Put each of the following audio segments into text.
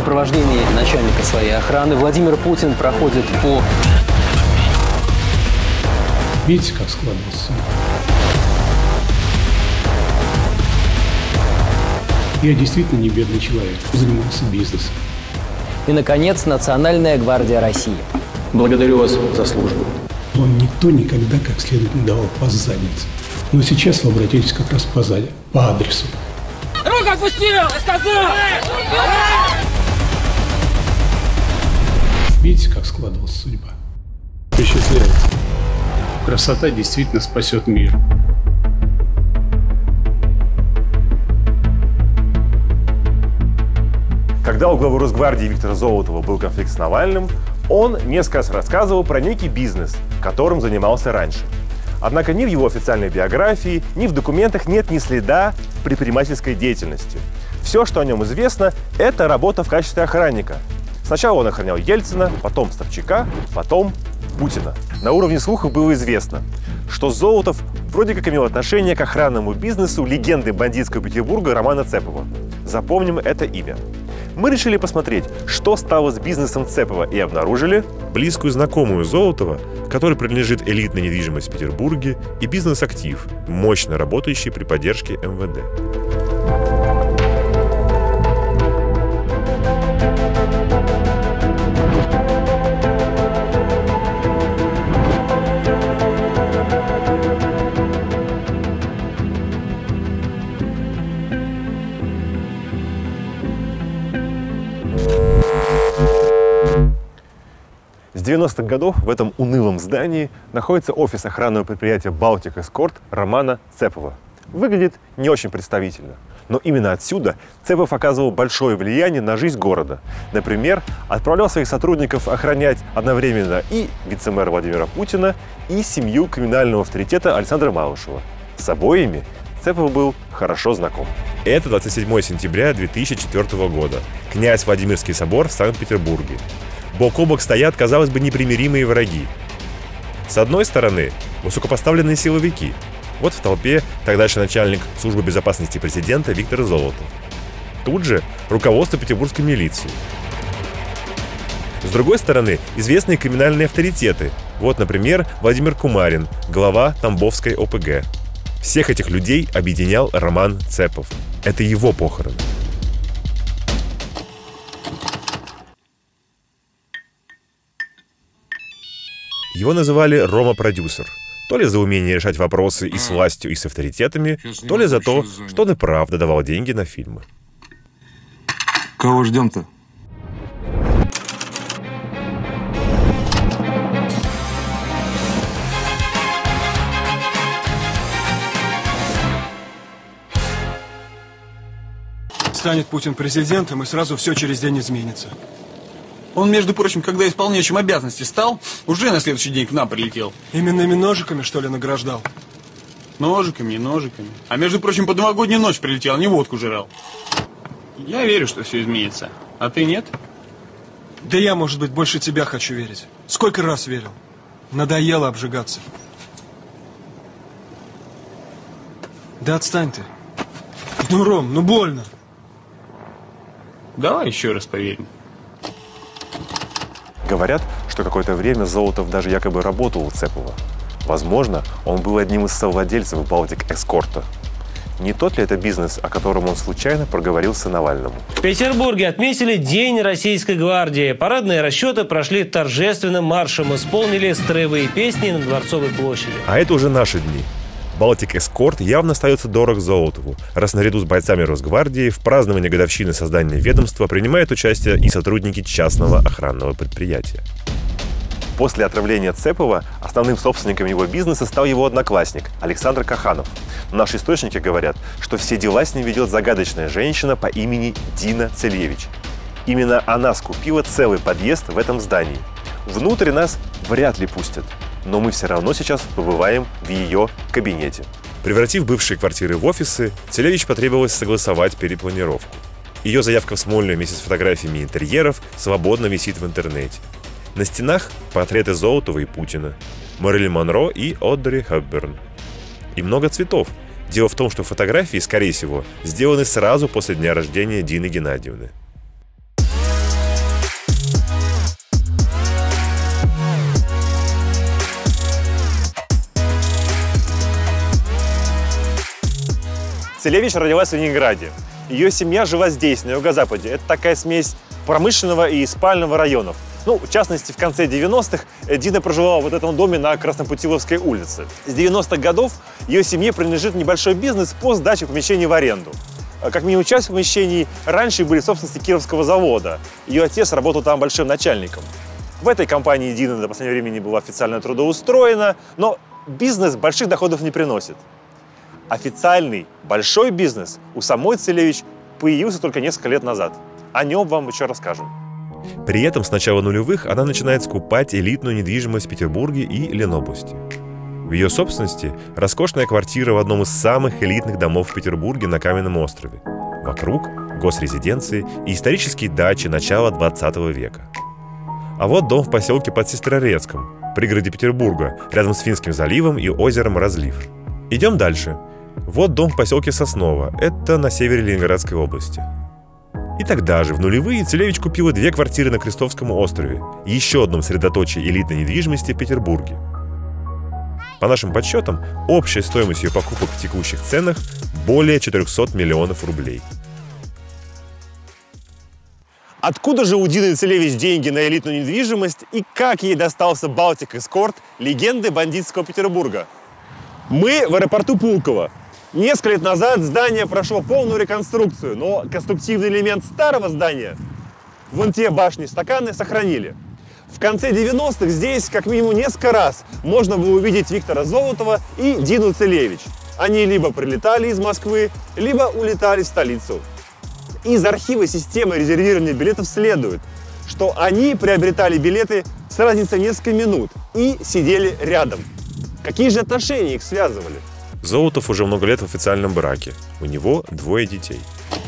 сопровождении начальника своей охраны Владимир Путин проходит по... Видите, как складывался? Я действительно не бедный человек, занимался бизнесом. И, наконец, Национальная гвардия России. Благодарю вас за службу. Вам никто никогда как следует не давал по заднице. Но сейчас вы обратились как раз по адресу. Руку отпусти! Сказал! Видите, как складывалась судьба? Впечатляет. Красота действительно спасет мир. Когда у главы Росгвардии Виктора Золотова был конфликт с Навальным, он несколько раз рассказывал про некий бизнес, которым занимался раньше. Однако ни в его официальной биографии, ни в документах нет ни следа предпринимательской деятельности. Все, что о нем известно, это работа в качестве охранника. Сначала он охранял Ельцина, потом Собчака, потом Путина. На уровне слухов было известно, что Золотов вроде как имел отношение к охранному бизнесу легенды бандитского Петербурга Романа Цепова. Запомним это имя. Мы решили посмотреть, что стало с бизнесом Цепова, и обнаружили близкую знакомую Золотова, которой принадлежит элитная недвижимость в Петербурге и бизнес-актив, мощно работающий при поддержке МВД. С 90-х годов в этом унылом здании находится офис охранного предприятия «Балтик Эскорт» Романа Цепова. Выглядит не очень представительно. Но именно отсюда Цепов оказывал большое влияние на жизнь города. Например, отправлял своих сотрудников охранять одновременно и вице-мэра Владимира Путина, и семью криминального авторитета Александра Малышева. С обоими Цепов был хорошо знаком. Это 27 сентября 2004 года. Князь Владимирский собор в Санкт-Петербурге. Бок о бок стоят, казалось бы, непримиримые враги. С одной стороны, высокопоставленные силовики. Вот в толпе тогдашний начальник службы безопасности президента Виктор Золотов. Тут же руководство петербургской милиции. С другой стороны, известные криминальные авторитеты. Вот, например, Владимир Кумарин, глава Тамбовской ОПГ. Всех этих людей объединял Роман Цепов. Это его похороны. Его называли Рома-продюсер. То ли за умение решать вопросы и с властью, и с авторитетами, то ли за то, что он и правда давал деньги на фильмы. Кого ждем-то? Станет Путин президентом, и сразу все через день изменится. Он, между прочим, когда исполняющим обязанности стал, уже на следующий день к нам прилетел. Именными ножиками, что ли, награждал? Ножиками и ножиками. А между прочим, по новогоднюю ночь прилетел, не водку жрал. Я верю, что все изменится. А ты нет? Да я, может быть, больше тебя хочу верить. Сколько раз верил. Надоело обжигаться. Да отстань ты. Ну, Ром, ну больно. Давай еще раз поверим. Говорят, что какое-то время Золотов даже якобы работал у Цепова. Возможно, он был одним из совладельцев «Балтик Эскорта». Не тот ли это бизнес, о котором он случайно проговорился Навальному? В Петербурге отметили День Российской гвардии. Парадные расчеты прошли торжественным маршем, исполнили строевые песни на Дворцовой площади. А это уже наши дни. «Балтик Эскорт» явно остается дорог Золотову, раз наряду с бойцами Росгвардии в праздновании годовщины создания ведомства принимают участие и сотрудники частного охранного предприятия. После отравления Цепова основным собственником его бизнеса стал его одноклассник Александр Каханов. Наши источники говорят, что все дела с ним ведет загадочная женщина по имени Дина Цельевич. Именно она скупила целый подъезд в этом здании. Внутрь нас вряд ли пустят. Но мы все равно сейчас побываем в ее кабинете. Превратив бывшие квартиры в офисы, Цельевич потребовалось согласовать перепланировку. Ее заявка в Смольную вместе с фотографиями интерьеров свободно висит в интернете. На стенах портреты Золотова и Путина, Мэрилин Монро и Одри Хепберн. И много цветов. Дело в том, что фотографии, скорее всего, сделаны сразу после дня рождения Дины Геннадьевны. Целевич родилась в Ленинграде. Ее семья жила здесь, на юго-западе. Это такая смесь промышленного и спального районов. Ну, в частности, в конце 90-х Дина проживала в этом доме на Краснопутиловской улице. С 90-х годов ее семье принадлежит небольшой бизнес по сдаче помещений в аренду. Как минимум часть помещений раньше были в собственности Кировского завода. Ее отец работал там большим начальником. В этой компании Дина до последнего времени была официально трудоустроена, но бизнес больших доходов не приносит. Официальный большой бизнес у самой Целевич появился только несколько лет назад. О нем вам еще расскажем. При этом с начала нулевых она начинает скупать элитную недвижимость в Петербурге и Ленобласти. В ее собственности роскошная квартира в одном из самых элитных домов в Петербурге на Каменном острове. Вокруг госрезиденции и исторические дачи начала 20 века. А вот дом в поселке под Сестрорецком, пригороде Петербурга, рядом с Финским заливом и озером Разлив. Идем дальше. Вот дом в поселке Сосново, это на севере Ленинградской области. И тогда же, в нулевые, Целевич купила 2 квартиры на Крестовском острове, еще одном средоточии элитной недвижимости в Петербурге. По нашим подсчетам, общая стоимость ее покупок в текущих ценах более 400 миллионов рублей. Откуда же у Дины Целевич деньги на элитную недвижимость и как ей достался Балтик Эскорт, легенды бандитского Петербурга? Мы в аэропорту Пулково. Несколько лет назад здание прошло полную реконструкцию, но конструктивный элемент старого здания, вон те башни-стаканы, сохранили. В конце 90-х здесь как минимум несколько раз можно было увидеть Виктора Золотова и Дину Целевич. Они либо прилетали из Москвы, либо улетали в столицу. Из архива системы резервирования билетов следует, что они приобретали билеты с разницей несколько минут и сидели рядом. Какие же отношения их связывали? Золотов уже много лет в официальном браке. У него 2 детей.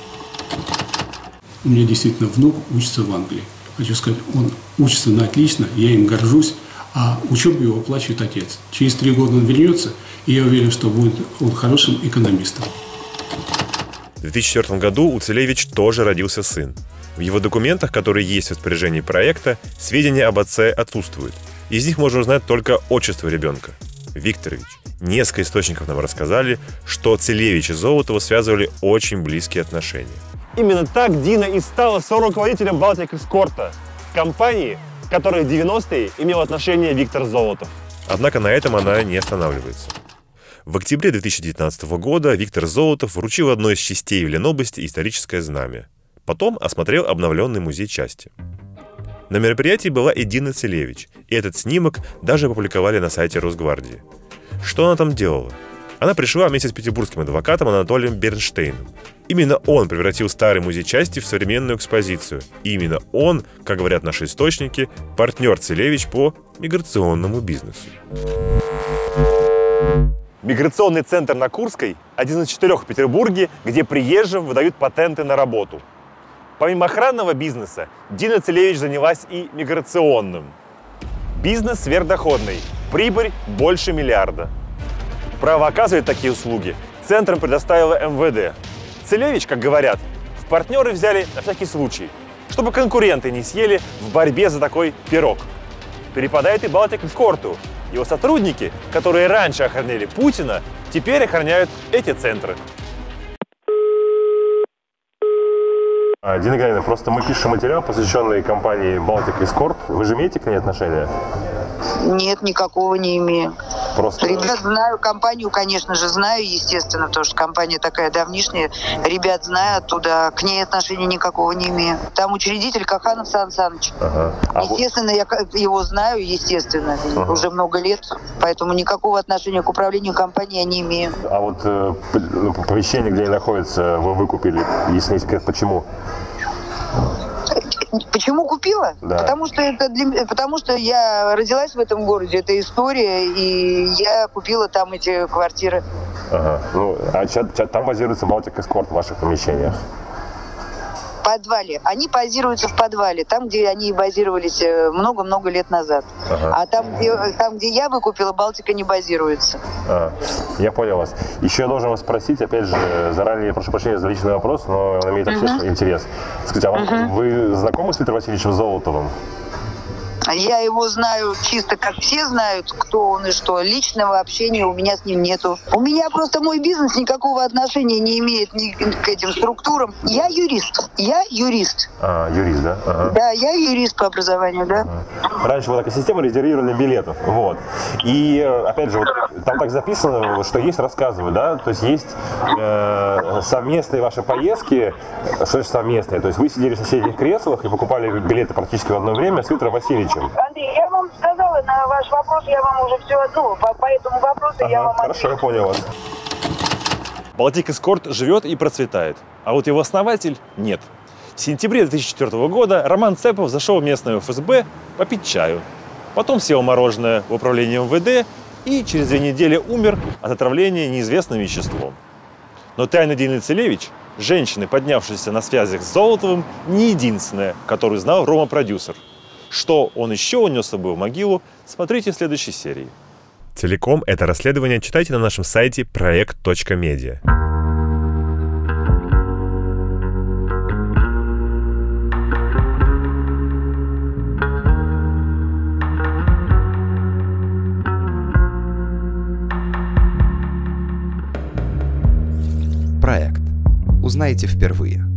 У меня действительно внук учится в Англии. Хочу сказать, он учится на отлично, я им горжусь, а учебу его оплачивает отец. Через 3 года он вернется, и я уверен, что будет он хорошим экономистом. В 2004 году у Целевич тоже родился сын. В его документах, которые есть в распоряжении проекта, сведения об отце отсутствуют. Из них можно узнать только отчество ребенка – Викторович. Несколько источников нам рассказали, что Целевич и Золотова связывали очень близкие отношения. Именно так Дина и стала соруководителем Балтик Эскорта, компании, к которой в 90-е имел отношение Виктор Золотов. Однако на этом она не останавливается. В октябре 2019 года Виктор Золотов вручил одной из частей в Ленобласти историческое знамя. Потом осмотрел обновленный музей части. На мероприятии была и Дина Целевич, и этот снимок даже опубликовали на сайте Росгвардии. Что она там делала? Она пришла вместе с петербургским адвокатом Анатолием Бернштейном. Именно он превратил старый музей части в современную экспозицию. И именно он, как говорят наши источники, партнер Целевич по миграционному бизнесу. Миграционный центр на Курской – один из 4 в Петербурге, где приезжим выдают патенты на работу. Помимо охранного бизнеса, Дина Целевич занялась и миграционным. Бизнес сверхдоходный, прибыль больше миллиарда. Право оказывать такие услуги центром предоставила МВД. Целевич, как говорят, в партнеры взяли на всякий случай, чтобы конкуренты не съели в борьбе за такой пирог. Перепадает и Балтик Эскорту. Его сотрудники, которые раньше охраняли Путина, теперь охраняют эти центры. Дина Геннадьевна, просто мы пишем материал, посвященный компании Балтик Эскорт. Вы же имеете к ней отношение? Нет, никакого не имею. Просто... Ребят знаю, компанию, конечно же, знаю, естественно, потому что компания такая давнишняя. Ребят знаю оттуда, к ней отношения никакого не имею. Там учредитель Каханов Сан Саныч. Ага. Естественно, я его знаю, естественно, уже много лет, поэтому никакого отношения к управлению компанией я не имею. А вот помещение, где они находятся, вы выкупили, если не секрет, почему? Почему купила? Да. Потому что я родилась в этом городе, это история, и я купила там эти квартиры. Ага. Ну, а там базируется Балтик Эскорт в ваших помещениях? В подвале. Они базируются в подвале, там, где они базировались много-много лет назад. Ага. А там, где я выкупила, Балтика не базируется. Я понял вас. Еще я должен вас спросить, опять же, заранее, прошу прощения за личный вопрос, но он имеет общественный интерес. Скажите, а вы знакомы с Виктором Васильевичем Золотовым? Я его знаю чисто, как все знают, кто он и что. Личного общения у меня с ним нету. У меня просто мой бизнес никакого отношения не имеет ни к этим структурам. Я юрист. Юрист, да? Ага. Да, я юрист по образованию, да. Раньше была такая система резервирования билетов, вот. И, опять же, вот, там так записано, что есть, рассказываю, да, то есть есть совместные ваши поездки, что значит совместные, то есть вы сидели в соседних креслах и покупали билеты практически в одно время с Виктором Васильевичем. Андрей, я вам сказала на ваш вопрос, я вам уже все, по этому вопросу я вам ответила. Хорошо, я понял вас. Baltic Escort живет и процветает, а вот его основатель нет. В сентябре 2004 года Роман Цепов зашел в местное ФСБ попить чаю. Потом съел мороженое в управлении МВД и через 2 недели умер от отравления неизвестным веществом. Но Тайна Дины Целевич, женщины, поднявшиеся на связях с Золотовым, не единственная, которую знал Рома-продюсер. Что он еще унес с собой в могилу, смотрите в следующей серии. Целиком это расследование читайте на нашем сайте проект.медиа. Проект. Узнаете впервые.